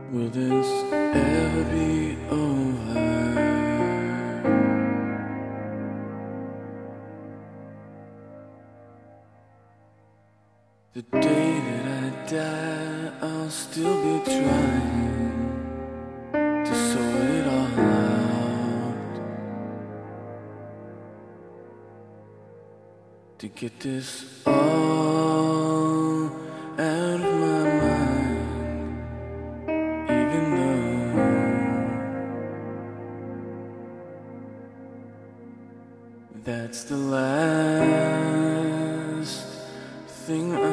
Will this ever be over? The day that I die, I'll still be trying to sort it all out, to get this all out of my mind, even though that's the last thing I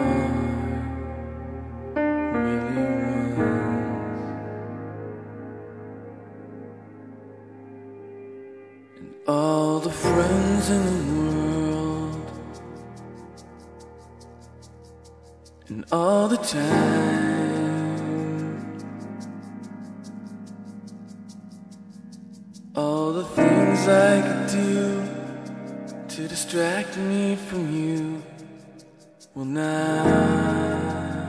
really want. And all the friends in the world, and all the time, all the things I could do to distract me from you will not.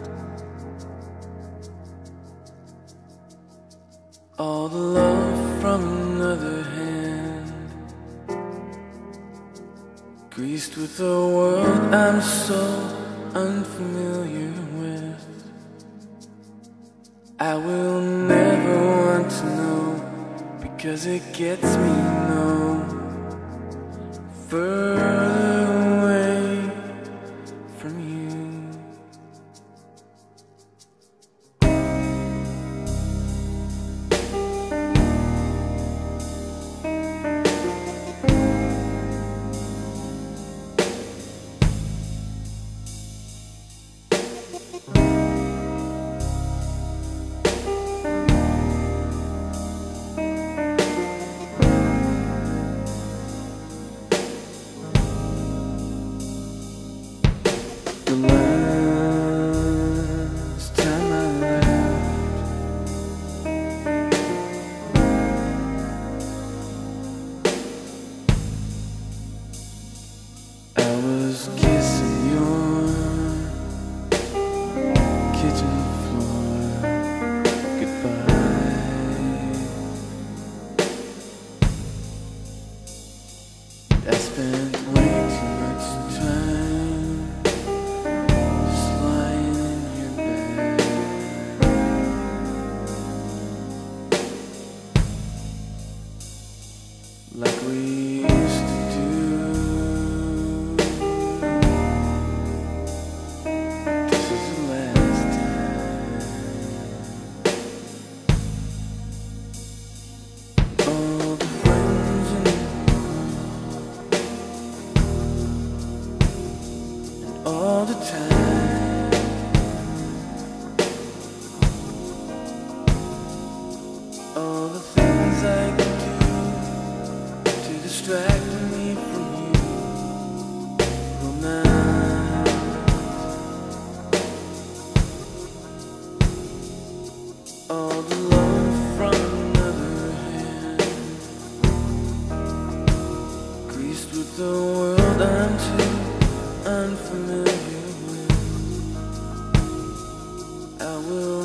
All the love from another hand, greased with a world I'm so unfamiliar with. I will never want to know, because it gets me no further away from you. The last time I left, I was kissing your kitchen floor goodbye. I spent way too much time just lying in your bed, like we used to do. This is the last time. All the friends in the world, all the time, all the things I can do to distract me from you will not. All the love from another hand, greased with the world I'm too unfamiliar with. I will